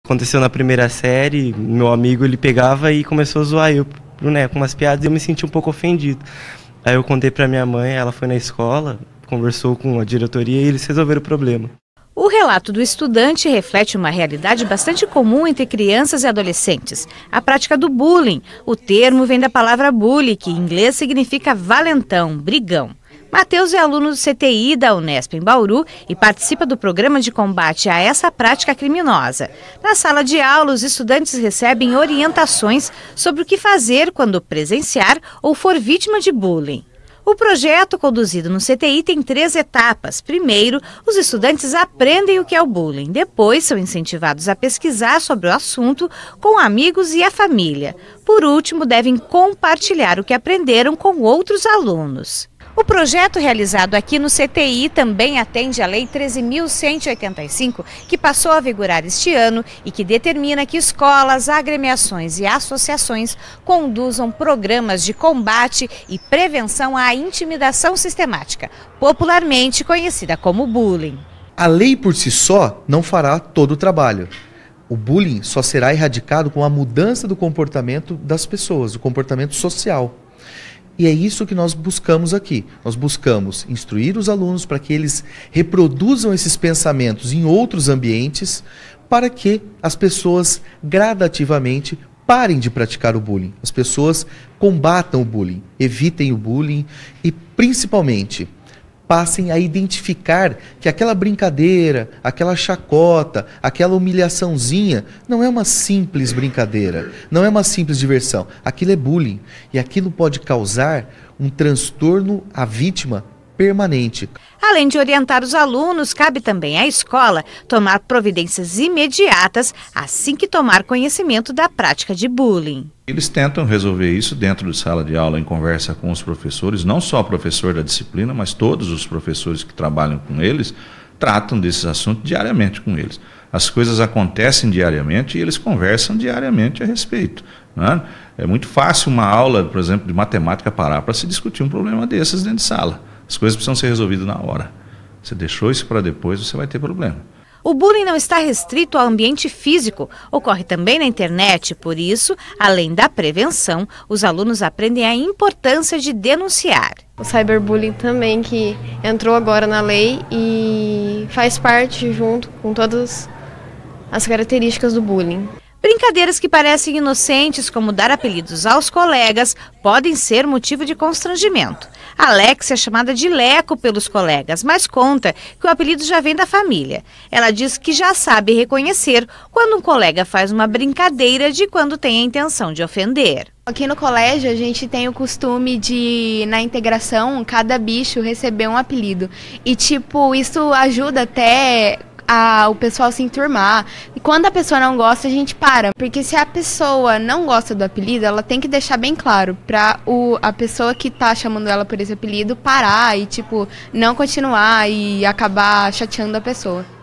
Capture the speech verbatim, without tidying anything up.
Aconteceu na primeira série, meu amigo ele pegava e começou a zoar eu, né, com umas piadas, e eu me senti um pouco ofendido. Aí eu contei pra minha mãe, ela foi na escola, conversou com a diretoria e eles resolveram o problema. O relato do estudante reflete uma realidade bastante comum entre crianças e adolescentes, a prática do bullying. O termo vem da palavra bully, que em inglês significa valentão, brigão. Matheus é aluno do C T I da Unesp em Bauru e participa do programa de combate a essa prática criminosa. Na sala de aula, os estudantes recebem orientações sobre o que fazer quando presenciar ou for vítima de bullying. O projeto conduzido no C T I tem três etapas. Primeiro, os estudantes aprendem o que é o bullying. Depois, são incentivados a pesquisar sobre o assunto com amigos e a família. Por último, devem compartilhar o que aprenderam com outros alunos. O projeto realizado aqui no C T I também atende à Lei treze mil cento e oitenta e cinco, que passou a vigorar este ano e que determina que escolas, agremiações e associações conduzam programas de combate e prevenção à intimidação sistemática, popularmente conhecida como bullying. A lei por si só não fará todo o trabalho. O bullying só será erradicado com a mudança do comportamento das pessoas, do comportamento social. E é isso que nós buscamos aqui. Nós buscamos instruir os alunos para que eles reproduzam esses pensamentos em outros ambientes, para que as pessoas gradativamente parem de praticar o bullying. As pessoas combatam o bullying, evitem o bullying e, principalmente, passem a identificar que aquela brincadeira, aquela chacota, aquela humilhaçãozinha não é uma simples brincadeira, não é uma simples diversão. Aquilo é bullying e aquilo pode causar um transtorno à vítima permanente. Além de orientar os alunos, cabe também à escola tomar providências imediatas assim que tomar conhecimento da prática de bullying. Eles tentam resolver isso dentro de sala de aula, em conversa com os professores, não só o professor da disciplina, mas todos os professores que trabalham com eles, tratam desses assuntos diariamente com eles. As coisas acontecem diariamente e eles conversam diariamente a respeito, né? É muito fácil uma aula, por exemplo, de matemática parar para se discutir um problema desses dentro de sala. As coisas precisam ser resolvidas na hora. Você deixou isso para depois, você vai ter problema. O bullying não está restrito ao ambiente físico, ocorre também na internet. Por isso, além da prevenção, os alunos aprendem a importância de denunciar. O cyberbullying também, que entrou agora na lei e faz parte junto com todas as características do bullying. Brincadeiras que parecem inocentes, como dar apelidos aos colegas, podem ser motivo de constrangimento. Alex é chamada de Leco pelos colegas, mas conta que o apelido já vem da família. Ela diz que já sabe reconhecer quando um colega faz uma brincadeira de quando tem a intenção de ofender. Aqui no colégio a gente tem o costume de, na integração, cada bicho receber um apelido. E tipo, isso ajuda até a, o pessoal se enturmar. E quando a pessoa não gosta, a gente para. Porque se a pessoa não gosta do apelido, ela tem que deixar bem claro pra o, a pessoa que tá chamando ela por esse apelido parar e tipo, não continuar e acabar chateando a pessoa.